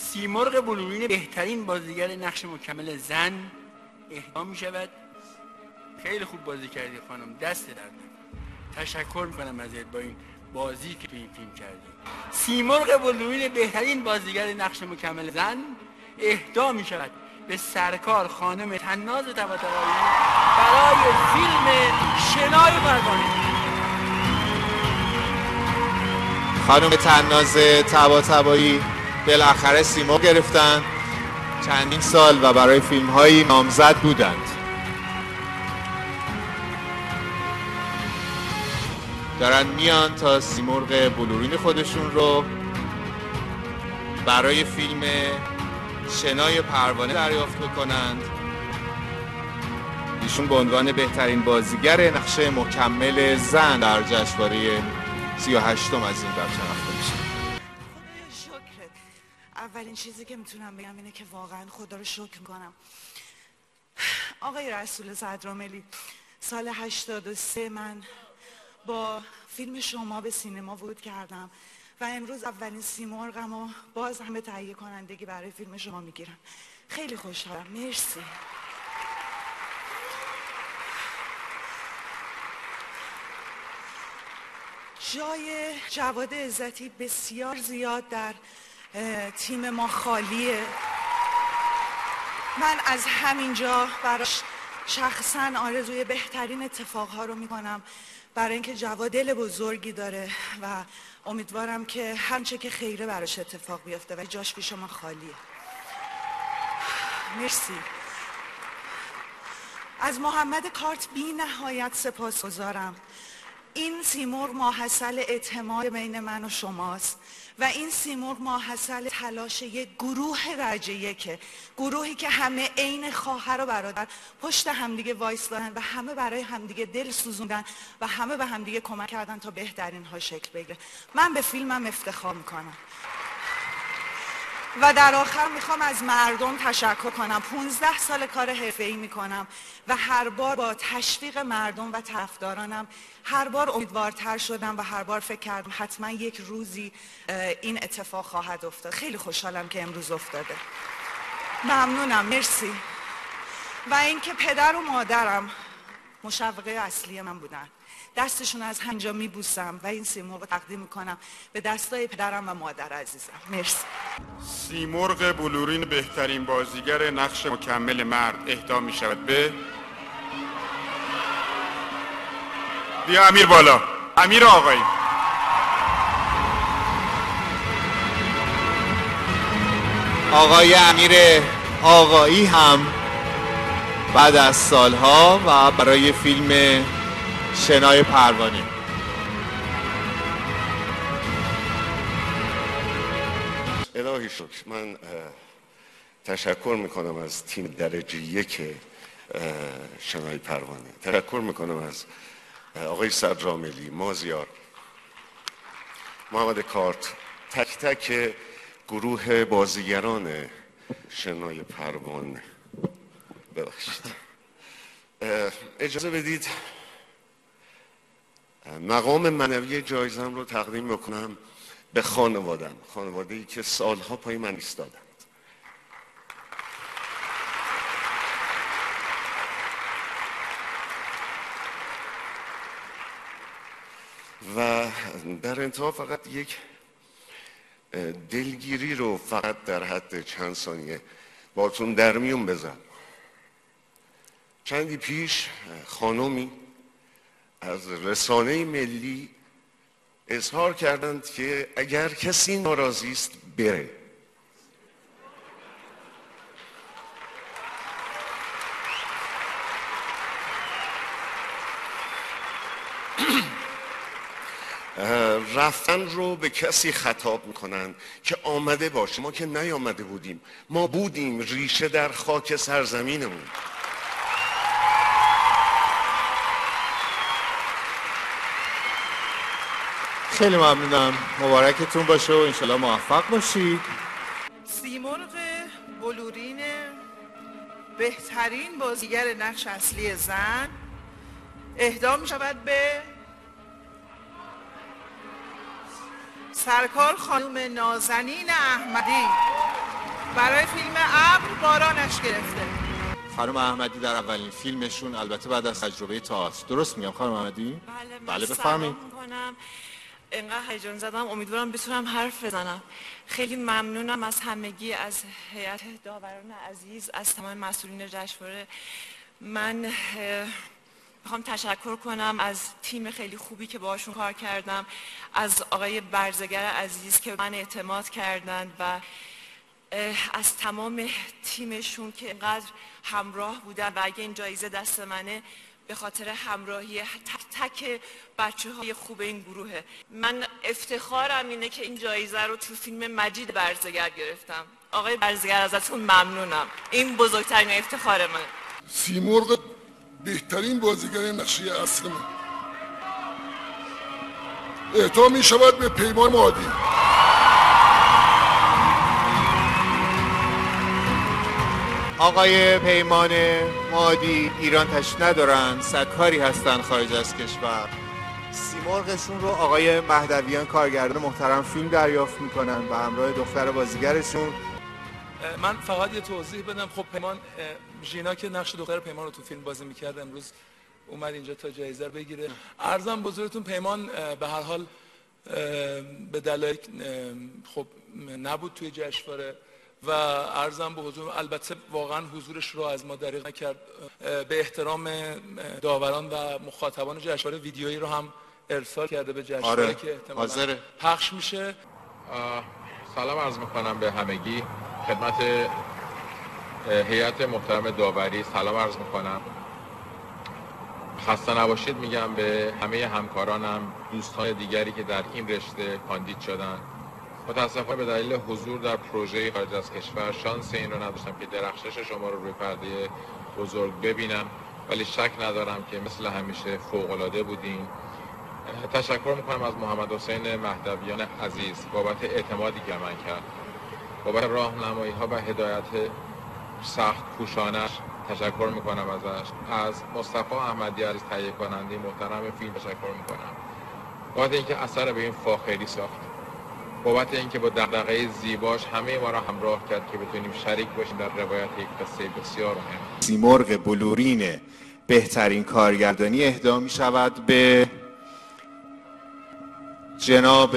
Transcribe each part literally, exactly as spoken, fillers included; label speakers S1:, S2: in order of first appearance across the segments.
S1: سیمرغ بلورین بهترین بازیگر نقش مکمل زن اهدا می شود. خیلی خوب بازی کردی خانم، دست درد نکنه. تشکر میکنم ازت با این بازی که تو این فیلم کردی. سیمرغ بلورین بهترین بازیگر نقش مکمل زن اهدا می شود به سرکار خانم طناز طباطبایی برای فیلم شنای پروانه.
S2: خانم طناز طباطبایی بالاخره سیمرغ گرفتن، چندین سال و برای فیلم هایی نامزد بودند. دارن میان تا سیمرغ بلورین خودشون رو برای فیلم شنای پروانه دریافت بکنند. ایشون به عنوان بهترین بازیگر نقش مکمل زن در جشنواره سی و هشتم از این بخش شناخته میشه.
S3: خدایا شکرت. اولین چیزی که میتونم بگم اینه که واقعا خدا رو شکر میکنم. آقای رسول صدراملی، سال هشتاد و سه من با فیلم شما به سینما ورود کردم و امروز اولین سیمرغم و باز هم به تهیه کنندگی برای فیلم شما میگیرم. خیلی خوشحالم. مرسی. جای جواد عزتی بسیار زیاد در تیم ما خالیه. من از همینجا براش شخصا آرزوی بهترین اتفاقها رو میکنم، برای اینکه جواد دل بزرگی داره و امیدوارم که همچه که خیره براش اتفاق بیفته و جاش پیش ما خالیه. مرسی. از محمد کارت بی نهایت سپاسگزارم. این سیمرغ ماحصل اعتماد بین من و شماست و این سیمرغ ماحصل تلاش یک گروه درجه یکه، گروهی که همه عین خواهر و برادر پشت همدیگه وایسادن و همه برای همدیگه دل سوزوندن و همه به همدیگه کمک کردن تا بهترین ها شکل بگیره. من به فیلمم افتخار میکنم و در آخر میخوام از مردم تشکر کنم. پونزده سال کار حرفه‌ای میکنم و هر بار با تشویق مردم و طرفدارانم هر بار امیدوارتر شدم و هر بار فکر کردم حتما یک روزی این اتفاق خواهد افتاد. خیلی خوشحالم که امروز افتاده. ممنونم. مرسی. و اینکه پدر و مادرم مشوقه اصلی من بودن، دستشون از همینجا میبوسم و این سیمرغ تقدیم میکنم به دستای پدرم و مادر عزیزم. مرسی.
S4: سیمرغ بلورین بهترین بازیگر نقش مکمل مرد اهدا می شود به بیا امیر بالا. امیر آقایی.
S2: آقای امیر آقایی هم بعد از سالها و برای فیلم شنای پروانه.
S5: الهی شکر. من تشکر میکنم از تیم درجه یک شنای پروانه. تشکر میکنم از آقای صدراملی، مازیار، محمد کارت، تک تک گروه بازیگران شنای پروانه. ببخشید. اجازه بدید مقام معنوی جایزم رو تقدیم بکنم به خانوادم، خانواده‌ای که سالها پای من ایستادند. و در انتها فقط یک دلگیری رو فقط در حد چند ثانیه باتون در میون بزنم. چندی پیش خانمی از رسانه ملی اظهار کردند که اگر کسی ناراضی است بره. رفتن رو به کسی خطاب میکنن که آمده باشه. ما که نیامده بودیم، ما بودیم، ریشه در خاک سرزمینمون.
S2: خیلی ممنونم. مبارکتون باشه و انشالله موفق باشید.
S6: سیمرغ بلورین بهترین بازیگر نقش اصلی زن اهدا می شود به سرکار خانم نازنین احمدی. برای فیلم ابر بارانش گرفته.
S2: خانم احمدی در اولین فیلمشون، البته بعد از تجربه تئاتر. درست میگم خانم احمدی؟
S7: بله.
S2: بله بفرمایید.
S7: سلام می‌کنم. انقدر هیجان زدم، امیدوارم بتونم حرف بزنم. خیلی ممنونم از همگی، از هیئت داوران عزیز، از تمام مسئولین جشنواره. من میخوام تشکر کنم از تیم خیلی خوبی که باهاشون کار کردم، از آقای برزگر عزیز که من اعتماد کردند و از تمام تیمشون که اینقدر همراه بودن و اگه این جایزه دست منه به خاطر همراهی تک تک بچه های خوب این گروهه. من افتخارم اینه که این جایزه رو تو فیلم مجید برزگر گرفتم. آقای برزگر ازتون ممنونم، این بزرگترین افتخار من.
S8: سیمرغ بهترین بازیگر نقشه اصل من اهدا می شود به پیمان مادی.
S2: آقای پیمان مادی ایران تشریف ندارن، سرکاری هستن خارج از کشور. سیمرغشون رو آقای مهدویان کارگردان محترم فیلم دریافت میکنن و همراه دختر بازیگرشون.
S9: من فقط یه توضیح بدم. خب پیمان، ژینا که نقش دختر پیمان رو تو فیلم بازی میکرد، امروز اومد اینجا تا جایزه رو بگیره. عرضم بزرگتون پیمان به هر حال به دلایل خب نبود توی جشنواره و عرضم به حضور، البته واقعا حضورش رو از ما دریغ نکرد. به احترام داوران و مخاطبان جشنواره ویدیویی رو هم ارسال کرده به جشنواره. آره. که احتمالاً پخش میشه.
S10: سلام عرض میکنم به همگی، خدمت هیئت محترم داوری سلام عرض میکنم. خسته نباشید میگم به همه همکارانم، دوستان دیگری که در این رشته کاندید شدن. متاسفانه به دلیل حضور در پروژه خارج از کشور شانس این رو نداشتم که درخشش شما رو روی پرده بزرگ ببینم، ولی شک ندارم که مثل همیشه فوق‌العاده بودین. تشکر میکنم از محمد حسین مهدویان عزیز بابت اعتمادی که من کرد، بابت راهنمایی ها و هدایت سخت کوشانش تشکر میکنم ازش. از مصطفی احمدی عزیز تهیه کننده محترم فیلم تشکر میکنم بابت اینکه اثر به این فاخری ساخت، بابت اینکه با دغدغه زیباش همه ما را همراه کرد که بتونیم شریک باشیم در روایت یک قصه بسیار مهم.
S2: سیمرغ بلورین بهترین کارگردانی اهدا می شود به جناب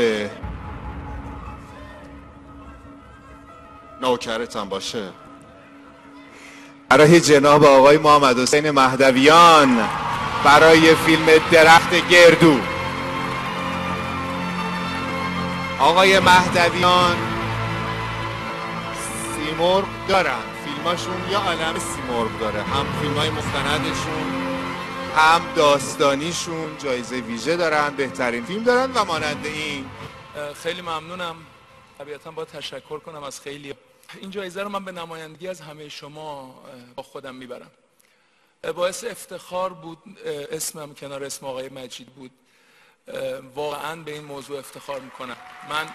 S2: نوکرتان باشه، برای جناب آقای محمد حسین مهدویان برای فیلم درخت گردو. آقای مهدویان سیمرغ دارن، فیلماشون یا عالم سیمرغ داره، هم فیلمای مستندشون هم داستانیشون جایزه ویژه دارن، بهترین فیلم دارن و مانند این.
S9: خیلی ممنونم. طبیعتا باید تشکر کنم از خیلی. این جایزه رو من به نمایندگی از همه شما با خودم میبرم. باعث افتخار بود اسمم کنار اسم آقای مجید بود. واقعا به این موضوع افتخار میکنم. من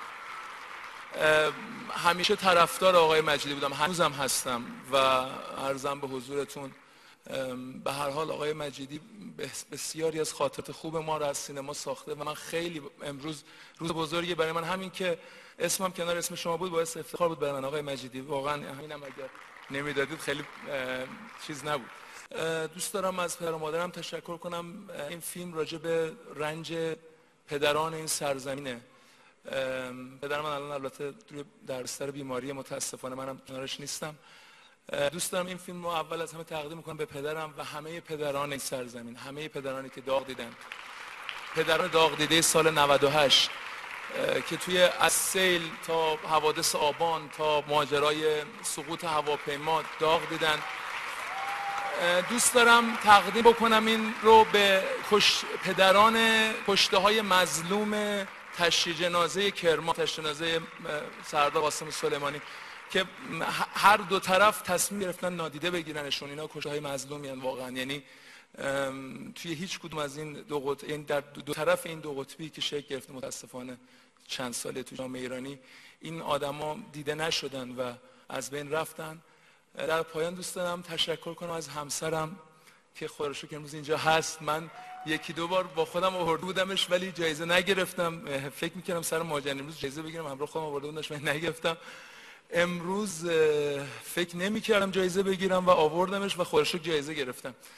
S9: همیشه طرفدار آقای مجیدی بودم، هنوزم هستم و عرضم به حضورتون به هر حال آقای مجیدی بسیاری از خاطرات خوب ما را از سینما ساخته و من خیلی امروز روز بزرگی برای من. همین که اسمم کنار اسم شما بود باعث افتخار بود برای من آقای مجیدی. واقعا همینم اگر نمیدادید خیلی چیز نبود. دوست دارم از پدر و مادرم تشکر کنم. این فیلم راجع به رنج پدران این سرزمینه. پدر من الان البته در بستر بیماری، متاسفانه منم کنارش نیستم. دوست دارم این فیلم رو اول از همه تقدیم کنم به پدرم و همه پدران این سرزمین، همه پدرانی که داغ دیدن، پدران داغ دیده سال نود و هشت که توی از سیل تا حوادث آبان تا ماجرای سقوط هواپیما داغ دیدن. دوست دارم تقدیم بکنم این رو به کش... پدران کشته های مظلوم تشییع جنازه کرمان، تشییع جنازه سردار قاسم سلیمانی که هر دو طرف تصمیم گرفتن نادیده بگیرنشون. اینا کشته های مظلومی هستند واقعا، یعنی توی هیچ کدوم از این دو قطب، یعنی در دو طرف این دو قطبی که شکل گرفته متاسفانه چند ساله تو جامعه ایرانی این آدما دیده نشدن و از بین رفتن. در پایان دوست دارم تشکر کنم از همسرم که خدا رو شکر امروز اینجا هست. من یکی دو بار با خودم آورده بودمش ولی جایزه نگرفتم. فکر میکردم سر ماجرا امروز جایزه بگیرم، همراه خودم آورده بودمش ولی نگرفتم. امروز فکر نمی کردم جایزه بگیرم و آوردمش و خدا رو شکر جایزه گرفتم.